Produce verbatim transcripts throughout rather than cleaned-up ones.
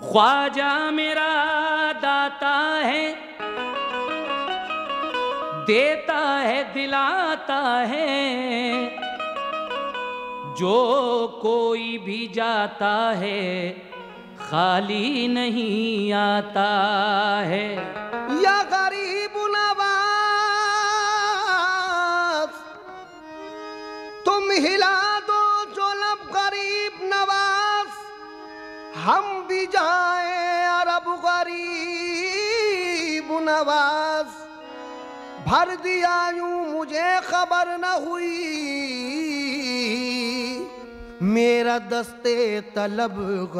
ख्वाजा मेरा दाता है, देता है दिलाता है, जो कोई भी जाता है खाली नहीं आता है। या गरीब नवाज तुम हिला दो जो लब गरीब नवाज, हम भी जाए अरब गरीब नवाज। भर दिया यूं मुझे खबर न हुई, मेरा दस्ते तलब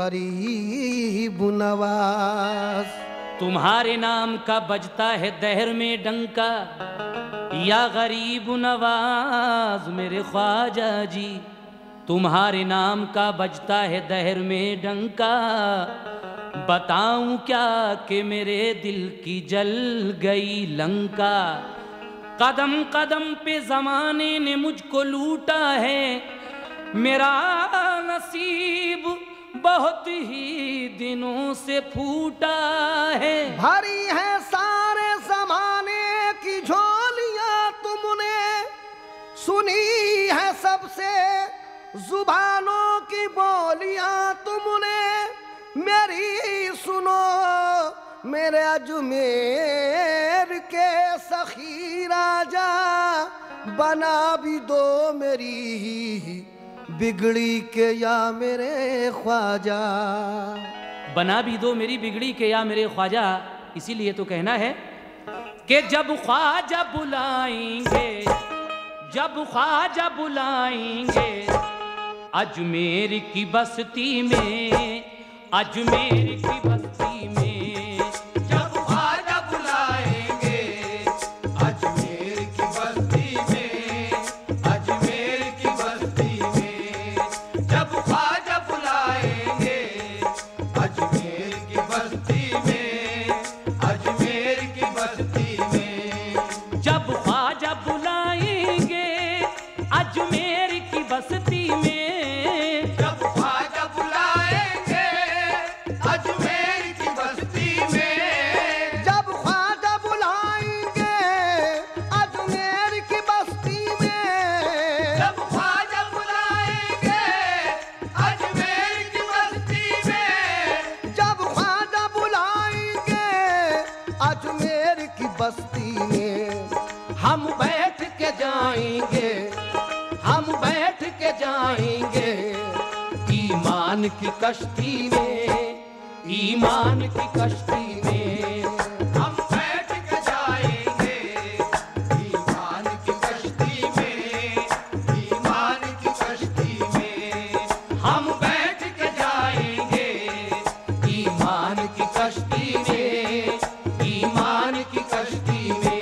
गरीब नवाज। तुम्हारे नाम का बजता है दहर में डंका, या गरीब नवाज मेरे ख्वाजा जी। तुम्हारे नाम का बजता है दहर में डंका, बताऊं क्या कि मेरे दिल की जल गई लंका। कदम कदम पे जमाने ने मुझको लूटा है, मेरा नसीब बहुत ही दिनों से फूटा है। भरी है सारे जमाने की झोलियां तुमने, सुनी है सबसे जुबानों की बोलियां तुमने। मेरी सुनो मेरे अजमेर के सखी राजा, बना भी दो मेरी बिगड़ी के या मेरे ख्वाजा। बना भी दो मेरी बिगड़ी के या मेरे ख्वाजा। इसीलिए तो कहना है कि जब ख्वाजा बुलाएंगे, जब ख्वाजा बुलाएंगे अजमेर की बस्ती में, अजमेर की बस्ती में। जब ख्वाजा बुलाएंगे अजमेर की बस्ती में, अजमेर की बस्ती में। जब ख्वाजा बुलाएंगे अजमेर की बस्ती में, अजमेर की बस्ती में। जब ख्वाजा बुलाएंगे अजमेर की बस्ती में, जब ख्वाजा बुलाएंगे अजमेर की बस्ती में। जब ख्वाजा बुलाएंगे अजमेर की बस्ती में, जब ख्वाजा बुलाएंगे अजमेर की बस्ती में। जब ख्वाजा बुलाएंगे अजमेर की बस्ती में, हम बैठ के जाएंगे, हम बैठ के जाएंगे ईमान की कश्ती में, ईमान की कश्ती में। हम बैठ के जाएंगे ईमान की कश्ती में, ईमान की कश्ती में। हम बैठ के जाएंगे ईमान की कश्ती में, ईमान की कश्ती में।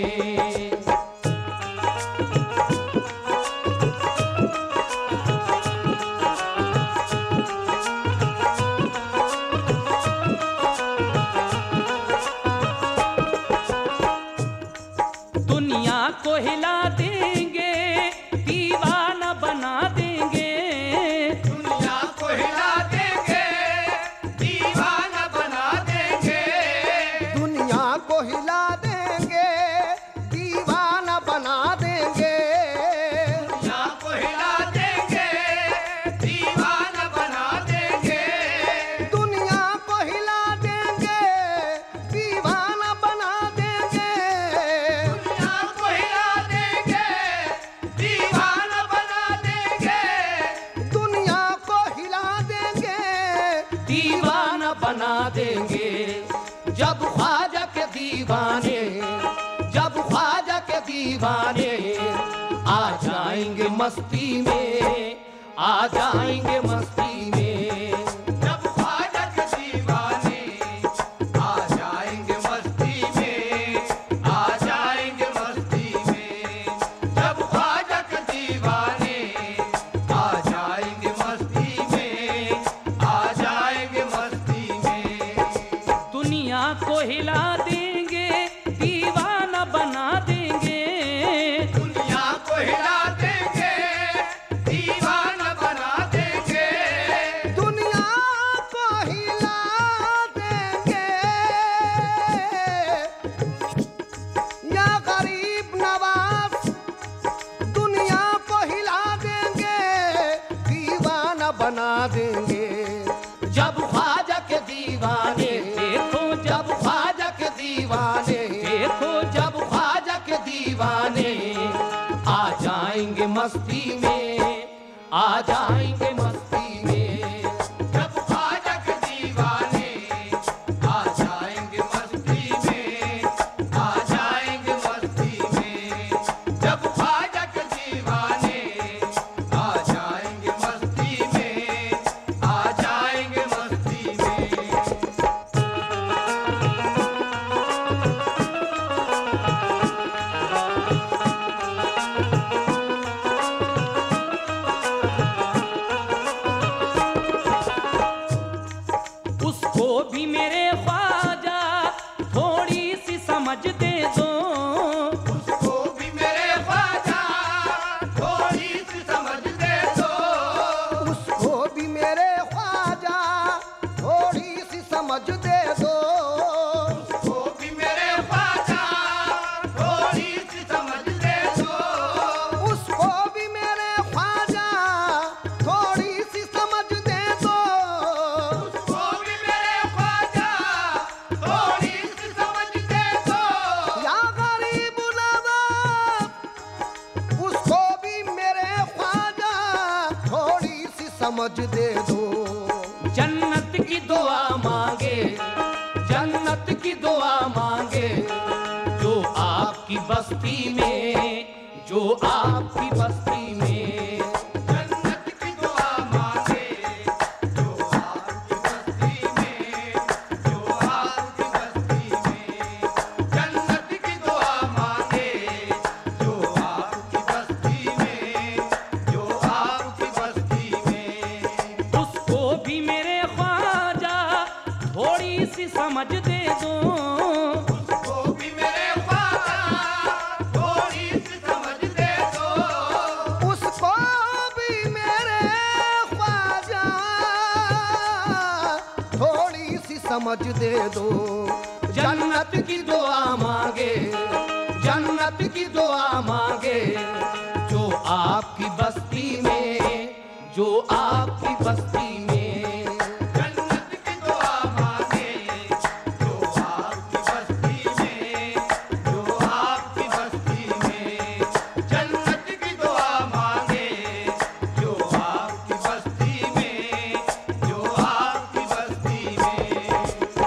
दुनिया को हिला देंगे, दीवाना बना देंगे। दुनिया को हिला देंगे दीवाना बना देंगे। दुनिया को हिला देंगे दीवाना बना देंगे। दुनिया को हिला देंगे दीवाना बना देंगे। दुनिया को हिला देंगे दीवाना बना देंगे। दुनिया को हिला देंगे दीवाना बना देंगे। दुनिया को हिला देंगे दीवाना बना देंगे। जब ख्वाजा के दीवाने, जब ख्वाजा के दीवाने आ जाएंगे मस्ती में, आ जाएंगे मस्ती में। जब ख्वाजा के दीवाने आ जाएंगे मस्ती में, आ जाएंगे मस्ती में। जब ख्वाजा के दीवाने आ जाएंगे मस्ती में, आ जाएंगे मस्ती में। दुनिया को हिला देंगे दीवाना बना देंगे। दुनिया को हिला देंगे दीवाना बना देंगे। बना देंगे। जब ख्वाजा के दीवाने देखो जब जब ख्वाजा के दीवाने देखो जब ख्वाजा के दीवाने आ जाएंगे मस्ती में, आ जाएंगे मस्ती में। जब ख्वाजा के दीवाने आ जाएंगे मस्ती में, आ जाएंगे मस्ती में। जब ख्वाजा के दीवाने आ जाएंगे मस्ती में, आ जाएंगे मस्ती में। उसको भी मेरे ख्वाजा थोड़ी सी समझ दे दो। उसको भी मेरे ख्वाजा थोड़ी सी समझ दे दो। उसको भी मेरे ख्वाजा थोड़ी सी समझ दे दो। उसको भी मेरे ख्वाजा थोड़ी सी समझ दे दो। उसको भी मेरे ख्वाजा थोड़ी सी समझ दे दो। उसको भी मेरे ख्वाजा थोड़ी सी समझ दे दो। या गरीब नवाब, उसको भी मेरे ख्वाजा थोड़ी सी समझ दे दो। जन्नत की दुआ मांगे, जन्नत की दुआ मांगे जो आपकी बस्ती में, जो आपकी बस्ती में। जन्नत की दुआ मांगे जो आपकी बस्ती में, जो आपकी बस्ती में। जन्नत की दुआ मांगे जो आपकी बस्ती में, जो आपकी बस्ती में। उसको भी मेरे ख्वाजा थोड़ी सी समझ दे दो। उसको भी मेरे ख्वाजा थोड़ी सी समझ दे दो। उसको भी मेरे ख्वाजा थोड़ी सी समझ दे दो। जन्नत की दुआ मांगे, जन्नत की दुआ मांगे जो आपकी बस्ती में, जो आपकी बस्ती में। जन्नत की दुआ मांगे जो आपकी बस्ती में, जो आपकी बस्ती में। जन्नत की दुआ मांगे जो आपकी बस्ती में, जो आपकी बस्ती में।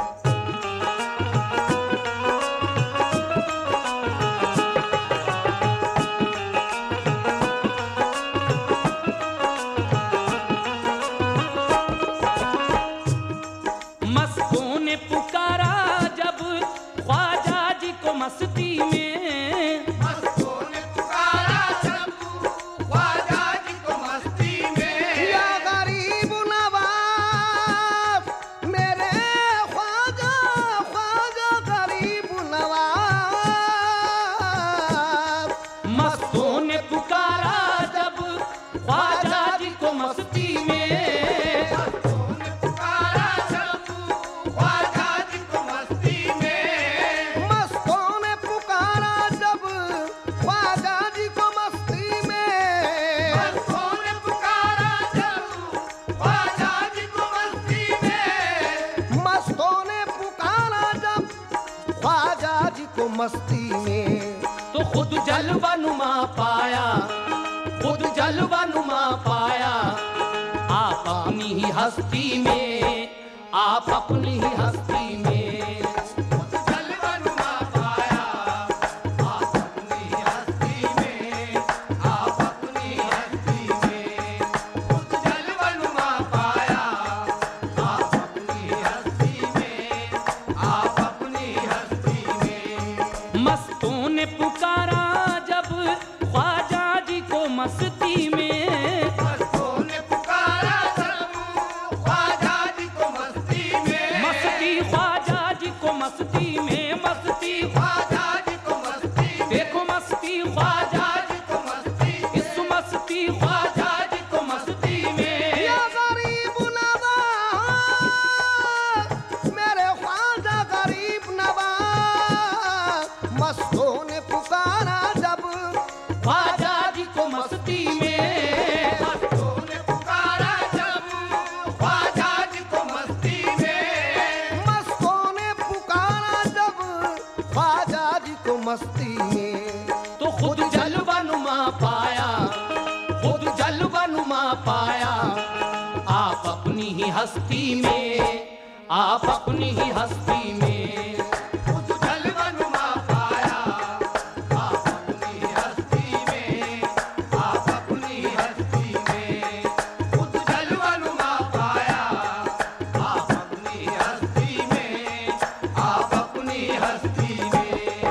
मस्तों ने पुकारा जब ख्वाजा जी को मस्ती में। मस्तों ने पुकारा जब ख्वाजा जी को मस्ती में। या गरीब नवाब मेरे ख्वाजा, ख्वाजा गरीब नवाब। मस्तों ने पुकारा जब ख्वाजा जी को मस्ती में। मस्तों ने पुकारा जब ख्वाजा जी को मस्ती में। मस्तों ने पुकारा जब ख्वाजा जी को मस्ती में। मस्तों ने पुकारा जब ख्वाजा जी को मस्ती में। मस्तों ने पुकारा जब ख्वाजा जी को मस्ती में। तो खुद जलवा नुमा पाया, खुद जलवा नुमा पाया। आप अपनी ही हस्ती में, आप अपनी ही हस्ती में। खुद जलवा नुमा पाया आप अपनी हस्ती में, आप अपनी हस्ती में। खुद जलवा नुमा पाया आप अपनी हस्ती में, आप अपनी हस्ती में। मस्तों ने पुकारा जब ख्वाजा जी को मस्ती में। मस्तों ने पुकारा जब ख्वाजा जी को मस्ती में। मस्ती ख्वाजा खुद जलवनुमा पाया आप अपनी ही हस्ती में, आप अपनी ही हस्ती में। खुद जलवनुमा पाया आप अपनी हस्ती में, आप अपनी हस्ती में। खुद जलवनुमा पाया आप अपनी हस्ती में, आप अपनी हस्ती में।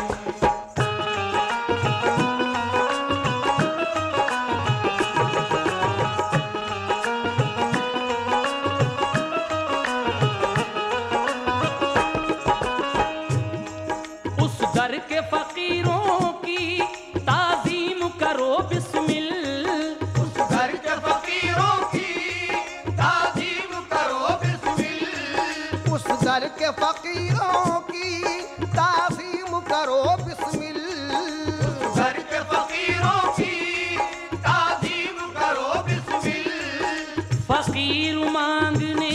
उस दर के फकीरों की ताजीम करो बिस्मिल, उस घर के फकीरों की ताजीम करो बिस्मिल। उस दर के फकीरों की ताजीम करो बिस्मिल। घर के फकीरों की ताजीम करो बिस्मिल। फकीर मांगने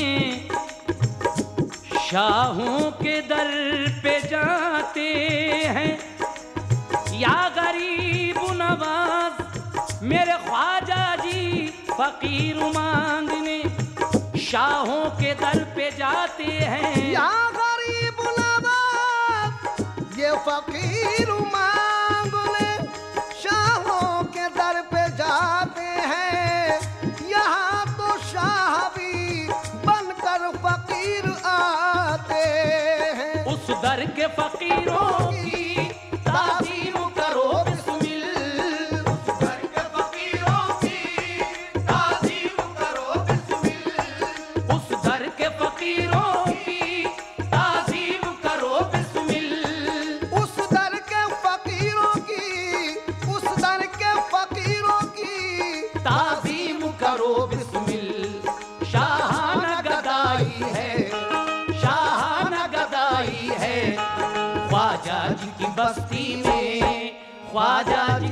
शाहों के दर पे जाते हैं, या गरीब नवाज मेरे ख्वाजा जी। फकीर मांगने शाहों के दर पे जाते हैं, या गरीब नवाज ये फकीर मांगने शाहों के दर पे जाते हैं। यहाँ तो शाह भी बनकर फकीर आते हैं। उस दर के फकीरों की ताजीम करो बिस्मिल। घर के फकीरों की ताजीम करो बिस्मिल। उस दर के फकीरों की ताजीम करो बिस्मिल। उस दर के फकीरों की, उस दर के फकीरों की ताजीम करो बिस्मिल। शाहाना गदाई है, शाहाना गदाई है ख्वाजा जी की बस्ती में, ख्वाजा जी